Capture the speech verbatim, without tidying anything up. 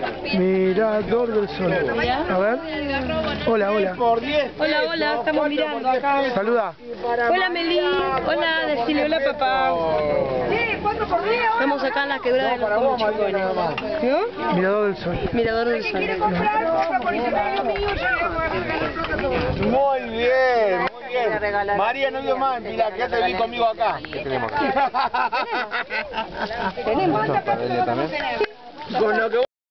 Mirador del Sol. A ver. Hola, hola. Hola, hola, estamos mirando acá. Saluda. Hola Meli, hola, decile hola papá. Estamos acá en la quebrada de los Comochicones. ¿No? Mirador del Sol. Mirador del Sol. Muy bien, muy bien. María, no dio más, mira, quédate bien conmigo acá. ¿Qué tenemos aquí? Tenemos. Con lo que